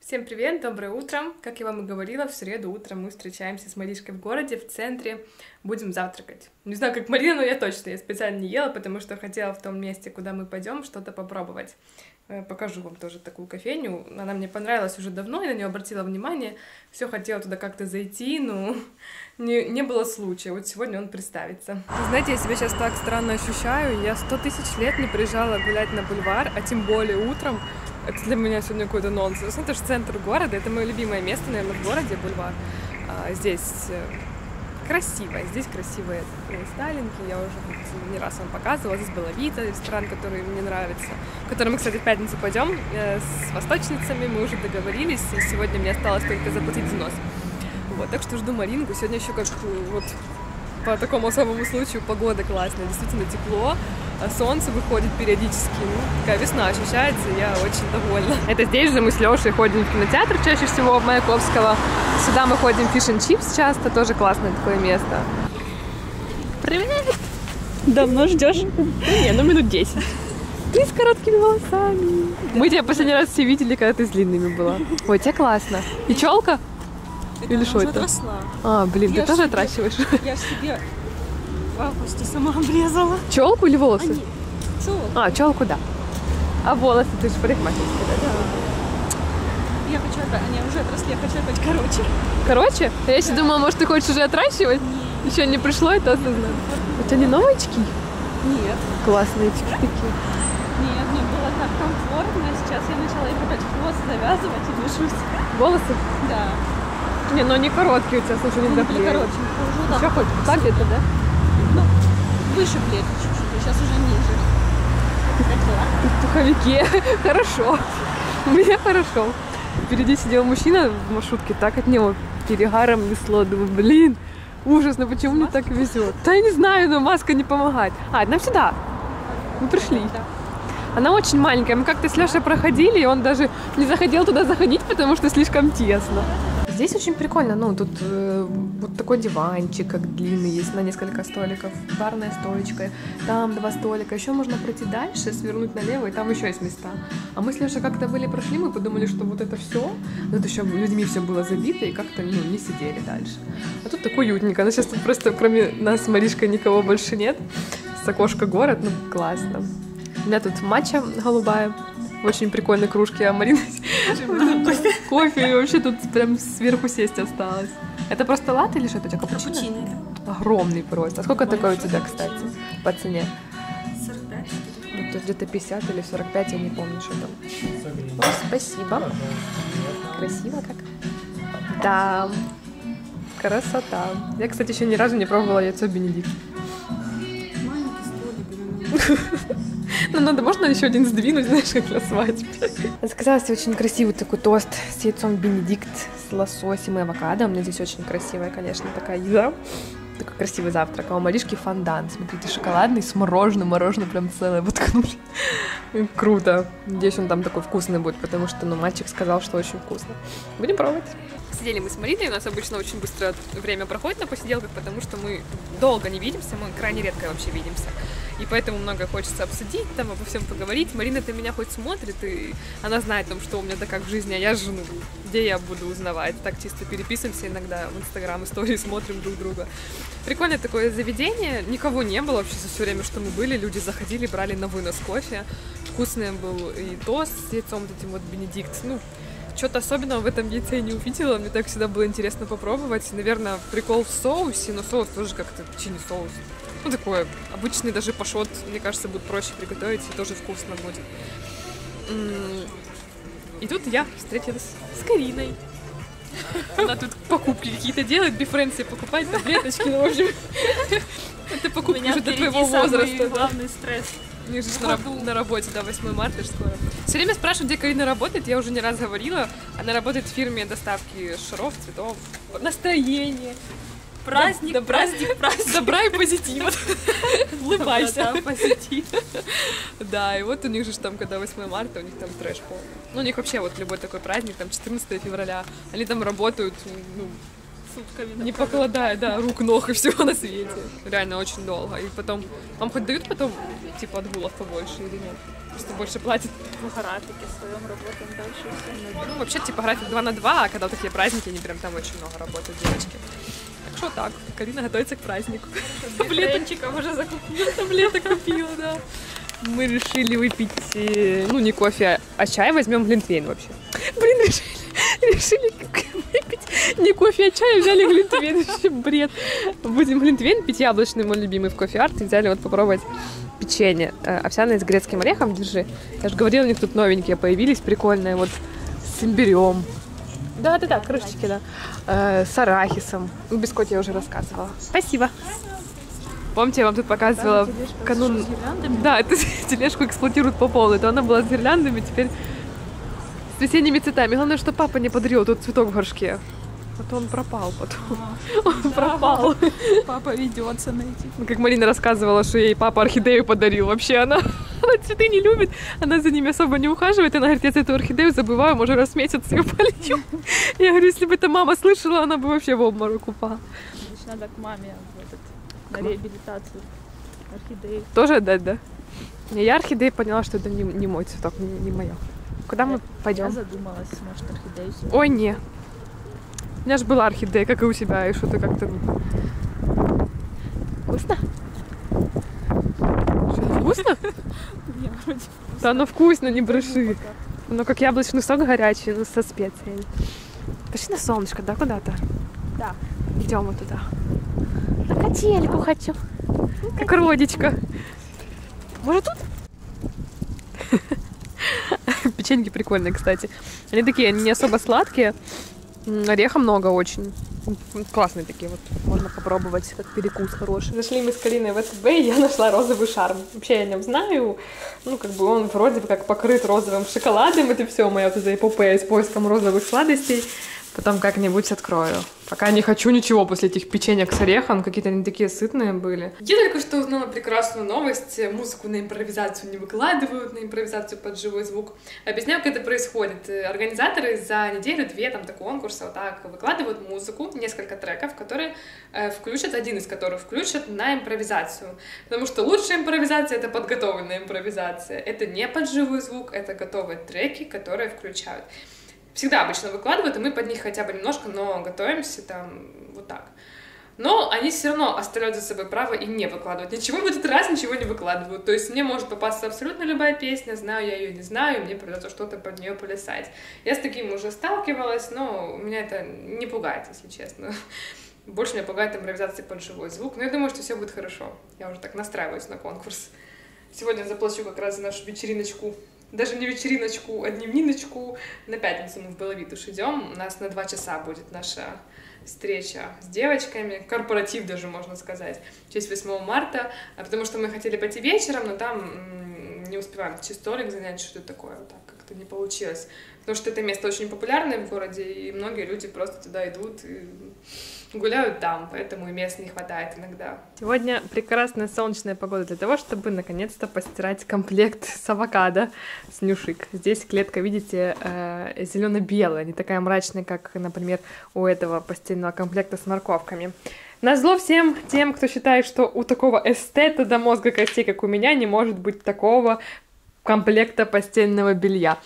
Всем привет, доброе утро! Как я вам и говорила, в среду утром мы встречаемся с Маришкой в городе, в центре, будем завтракать. Не знаю, как Марина, но я специально не ела, потому что хотела в том месте, куда мы пойдем, что-то попробовать. Покажу вам тоже такую кофейню, она мне понравилась уже давно, я на нее обратила внимание, все хотела туда как-то зайти, но не было случая, вот сегодня он представится. Знаете, я себя сейчас так странно ощущаю, я 100 тысяч лет не приезжала гулять на бульвар, а тем более утром. Это для меня сегодня какой-то нонсенс. Это же центр города, это мое любимое место, наверное, в городе, бульвар. Здесь красиво, здесь красивые сталинки, я уже не раз вам показывала. Здесь была Вита, ресторан, который мне нравится, в который мы, кстати, в пятницу пойдем с восточницами, мы уже договорились, и сегодня мне осталось только заплатить взнос. Вот, так что жду Маринку. Сегодня еще как вот по такому особому случаю погода классная, действительно тепло. Солнце выходит периодически, такая весна ощущается, я очень довольна. Это здесь же мы с Лешей ходим в кинотеатр, чаще всего в Маяковского. Сюда мы ходим в Fish and Chips часто, тоже классное такое место. Привет! Давно ждешь? Не, минут 10. Ты с короткими волосами. Мы тебя последний раз все видели, когда ты с длинными была. Ой, тебе классно. И челка? Или что это? Отросла. Блин, ты тоже отращиваешь? Я себе в августе сама обрезала. Челку или волосы? Челку. Челку, да. А волосы ты же парикмахерская, да? Я хочу они уже отросли, я хочу опять короче. Короче? Я еще думала, может, ты хочешь уже отращивать? Нет. Еще не пришло это осознать. У тебя не новые очки? Нет. Классные очки такие. Нет, мне было так комфортно. Сейчас я начала их опять хвост завязывать и вешусь. Волосы? Да. Не, но они короткие у тебя, слушай, не были короче. Еще хоть так где-то, да? Ну, выше плеч чуть-чуть, сейчас уже ниже. В пуховике. Хорошо. У меня хорошо. Впереди сидел мужчина в маршрутке, так от него перегаром несло. Думаю, блин, ужасно, почему мне так везет? Да я не знаю, но маска не помогает. Нам сюда. Мы пришли. Да. Она очень маленькая. Мы как-то с Лешей проходили, и он даже не захотел туда заходить, потому что слишком тесно. Здесь очень прикольно, тут вот такой диванчик, как длинный, есть на несколько столиков, барная стоечка, там 2 столика, еще можно пройти дальше, свернуть налево, и там еще есть места. А мы с Лешей как-то прошли, мы подумали, что вот это все, тут еще людьми все было забито, и как-то не сидели дальше. А тут так уютненько, сейчас тут просто кроме нас с Маришкой никого больше нет, с окошка город, классно. У меня тут матча голубая. В очень прикольной кружке, а Марина кофе, и вообще тут прям сверху сесть осталось. Это просто латте или что это у тебя, капучино? Капучино. Огромный просто. А сколько такой у тебя, кстати, по цене? 45. Тут где-то 50 или 45, я не помню, что там. О, спасибо. Красиво как. Да, красота. Я, кстати, еще ни разу не пробовала яйцо Бенедикт. Маленький столик. Можно еще один сдвинуть, знаешь, как на свадьбе. Заказала себе очень красивый такой тост с яйцом Бенедикт, с лососем и авокадо. У меня здесь очень красивая, конечно, такая еда. Такой красивый завтрак. А у Маришки фондан, смотрите, шоколадный с мороженым. Мороженое прям целое воткнули. Круто. Надеюсь, он там такой вкусный будет, потому что, мальчик сказал, что очень вкусно. Будем пробовать. Сидели мы с Мариной, у нас обычно очень быстро время проходит на посиделках, потому что мы долго не видимся, мы крайне редко вообще видимся. И поэтому много хочется обсудить, там обо всем поговорить. Марина-то меня хоть смотрит, и она знает, что у меня да как в жизни, а я жену. Где я буду узнавать? Так чисто переписываемся иногда в Инстаграм, истории смотрим друг друга. Прикольное такое заведение, никого не было вообще за все время, что мы были. Люди заходили, брали на вынос кофе. Вкусный был и тост с яйцом, этим вот Бенедикт. Что-то особенного в этом яйце не увидела, мне так всегда было интересно попробовать. Наверное, прикол в соусе, но соус тоже как-то чили-соус. Такой обычный даже пашот, мне кажется, будет проще приготовить и тоже вкусно будет. И тут я встретилась с Кариной. Она тут покупки какие-то делает, бифрен себе покупает, таблеточки, в общем. Это покупки уже до твоего возраста. Главный стресс. У них же на работе, 8 марта скоро. Все время спрашивают, где Карина работает, я уже не раз говорила. Она работает в фирме доставки шаров, цветов, настроения. Праздник, да, праздник. Добра и позитива. Улыбайся. Да, позитив. Да, и вот у них же там, когда 8 марта, у них там трэш полный. У них вообще вот любой такой праздник, там 14 февраля, они там работают, сутками. Не покладая, да, рук, ног и всего на свете. Реально очень долго. И потом, вам хоть дают потом, типа, отгулов побольше или нет? Просто больше платят. В графике своем работаем дальше все. Ну, вообще, типа, график 2 на 2, а когда такие праздники, они прям там очень много работают, девочки. Так что так, Карина готовится к празднику. Таблеточков уже закупила. Таблеток купила, да. Мы решили выпить, ну, не кофе, а чай, возьмем глинтвейн вообще. Блин, решили выпить не кофе, а чай, взяли глинтвейн, вообще бред. Будем глинтвейн пить яблочный, мой любимый, в кофе-арт, и взяли вот попробовать печенье овсяное с грецким орехом, держи. Я же говорила, у них тут новенькие появились, прикольные, вот с имбирем. Да-да-да, крышечки, да. С арахисом. Ну, бискотт я уже рассказывала. Спасибо. Помните, я вам тут показывала канун... Да, эту тележку эксплуатируют по полной. То она была с гирляндами, теперь с весенними цветами. Главное, что папа не подарил тут цветок в горшке. А то он пропал потом. Он пропал. Папа ведется найти. Как Марина рассказывала, что ей папа орхидею подарил. Вообще она цветы не любит, она за ними особо не ухаживает. Она говорит, я за эту орхидею забываю, может, раз в месяц ее полью. Я говорю, если бы эта мама слышала, она бы вообще в обморок упала. Значит, надо к маме на реабилитацию орхидеи. Тоже отдать, да? Я орхидеи поняла, что это не мой цветок, не мое. Куда мы пойдем? Я задумалась, может, орхидею себе. Ой, не. У меня же была орхидея, как и у тебя, и что-то как-то... Вкусно? Что, вкусно? Не, вроде Да, оно вкусно, не бреши. Оно как яблочный сок горячий, но со специями. Пошли на солнышко, да, куда-то? Да. Идем вот туда. На качельку хочу. Как родичка. Может, тут? Печеньки прикольные, кстати. Они такие, они не особо сладкие. Ореха много очень. Классные такие вот. Можно попробовать, как перекус хороший. Зашли мы с Кариной в СБ, и я нашла розовый шарм. Вообще я о нем знаю. Ну, как бы он вроде бы как покрыт розовым шоколадом. Это все моя вот эта эпопея с поиском розовых сладостей. Потом как-нибудь открою. Пока не хочу ничего после этих печенек с орехом. Какие-то они такие сытные были. Я только что узнала прекрасную новость. Музыку на импровизацию не выкладывают, на импровизацию под живой звук. Объясняю, как это происходит. Организаторы за неделю-две там до конкурса вот так выкладывают музыку, несколько треков, которые включат, один из которых включат на импровизацию. Потому что лучшая импровизация — это подготовленная импровизация. Это не под живой звук, это готовые треки, которые включают. Всегда обычно выкладывают, и мы под них хотя бы немножко, но готовимся там вот так. Но они все равно оставляют за собой право и не выкладывать. Ничего в этот раз ничего не выкладывают. То есть мне может попасться абсолютно любая песня, знаю я ее, не знаю, мне придется что-то под нее плясать. Я с таким уже сталкивалась, но меня это не пугает, если честно. Больше меня пугает импровизация под живой звук. Но я думаю, что все будет хорошо. Я уже так настраиваюсь на конкурс. Сегодня заплачу как раз за нашу вечериночку. Даже не вечериночку, а дневниночку. На пятницу мы в Беловитуш идем. У нас на 2 часа будет наша встреча с девочками. Корпоратив даже, можно сказать. В честь 8 марта. Потому что мы хотели пойти вечером, но там не успеваем столик занять, что-то такое. Вот так как-то не получилось. Потому что это место очень популярное в городе, и многие люди просто туда идут и гуляют там, поэтому и мест не хватает иногда. Сегодня прекрасная солнечная погода для того, чтобы наконец-то постирать комплект с авокадо, с Нюшик. Здесь клетка, видите, зелено-белая, не такая мрачная, как, например, у этого постельного комплекта с морковками. Назло всем тем, кто считает, что у такого эстета до мозга костей, как у меня, не может быть такого комплекта постельного белья.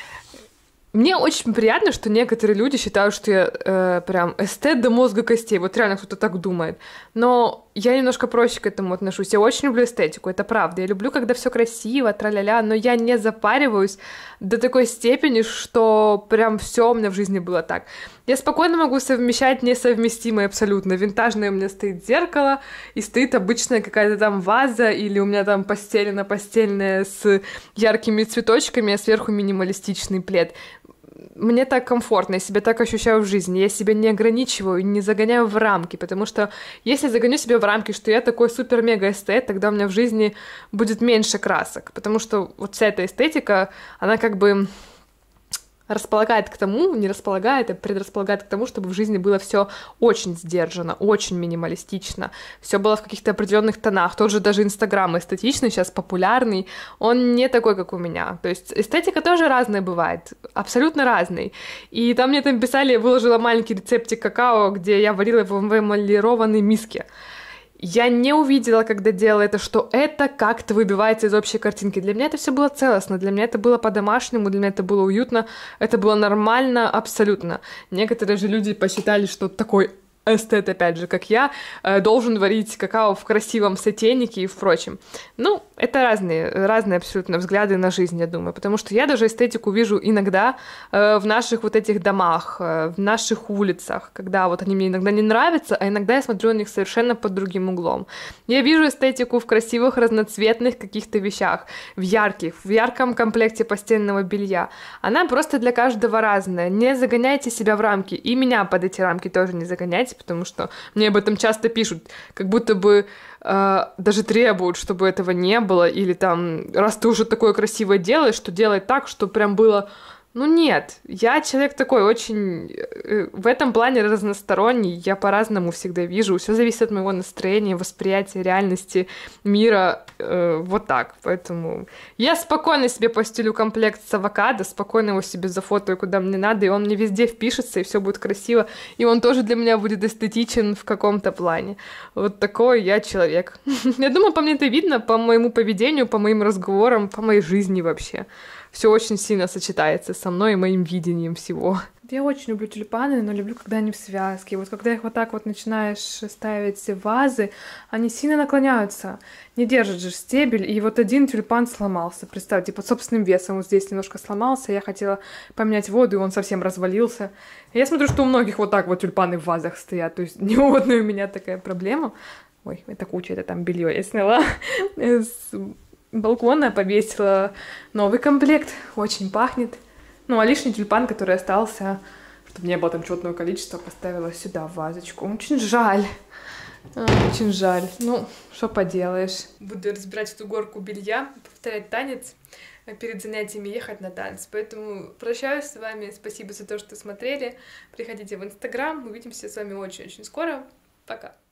Мне очень приятно, что некоторые люди считают, что я прям эстет до мозга костей. Вот реально кто-то так думает. Но я немножко проще к этому отношусь. Я очень люблю эстетику, это правда. Я люблю, когда все красиво, тра-ля-ля, но я не запариваюсь до такой степени, что прям все у меня в жизни было так. Я спокойно могу совмещать несовместимое абсолютно. Винтажное у меня стоит зеркало, и стоит обычная какая-то там ваза, или у меня там постельная с яркими цветочками, а сверху минималистичный плед. Мне так комфортно, я себя так ощущаю в жизни, я себя не ограничиваю, не загоняю в рамки, потому что если загоню себя в рамки, что я такой супер-мега-эстет, тогда у меня в жизни будет меньше красок, потому что вот вся эта эстетика, она как бы располагает к тому, не располагает, а предрасполагает к тому, чтобы в жизни было все очень сдержанно, очень минималистично, все было в каких-то определенных тонах. Тот же даже Инстаграм эстетичный, сейчас популярный, он не такой, как у меня. То есть эстетика тоже разная бывает, абсолютно разный. И там мне там писали, я выложила маленький рецептик какао, где я варила его в эмалированной миске. Я не увидела, когда делала это, что это как-то выбивается из общей картинки. Для меня это все было целостно, для меня это было по-домашнему, для меня это было уютно, это было нормально абсолютно. Некоторые же люди посчитали, что такой эстет, опять же, как я, должен варить какао в красивом сотейнике и впрочем. Ну, это разные абсолютно взгляды на жизнь, я думаю, потому что я даже эстетику вижу иногда в наших вот этих домах, в наших улицах, когда вот они мне иногда не нравятся, а иногда я смотрю на них совершенно под другим углом. Я вижу эстетику в красивых, разноцветных каких-то вещах, в ярком комплекте постельного белья. Она просто для каждого разная. Не загоняйте себя в рамки, и меня под эти рамки тоже не загоняйте, потому что мне об этом часто пишут, как будто бы даже требуют, чтобы этого не было, или там, раз ты уже такое красивое делаешь, что делай так, что прям было... Ну нет, я человек такой очень в этом плане разносторонний, я по-разному всегда вижу, все зависит от моего настроения, восприятия реальности, мира, вот так, поэтому я спокойно себе постелю комплект с авокадо, спокойно его себе зафотаю куда мне надо, и он мне везде впишется, и все будет красиво, и он тоже для меня будет эстетичен в каком-то плане. Вот такой я человек. Я думаю, по мне это видно, по моему поведению, по моим разговорам, по моей жизни вообще. Все очень сильно сочетается со мной и моим видением всего. Я очень люблю тюльпаны, но люблю, когда они в связке. Вот когда их вот так вот начинаешь ставить в вазы, они сильно наклоняются, не держат же стебель, и вот один тюльпан сломался. Представьте, под собственным весом вот здесь немножко сломался, я хотела поменять воду, и он совсем развалился. Я смотрю, что у многих вот так вот тюльпаны в вазах стоят, то есть не одна у меня такая проблема. Ой, это куча, это там белье я сняла с балкона, повесила новый комплект, очень пахнет. Ну, а лишний тюльпан, который остался, чтобы не было там четного количества, поставила сюда в вазочку. Очень жаль. Очень жаль. Ну, что поделаешь. Буду разбирать эту горку белья, повторять танец, перед занятиями ехать на танец. Поэтому прощаюсь с вами. Спасибо за то, что смотрели. Приходите в Инстаграм. Увидимся с вами очень-очень скоро. Пока.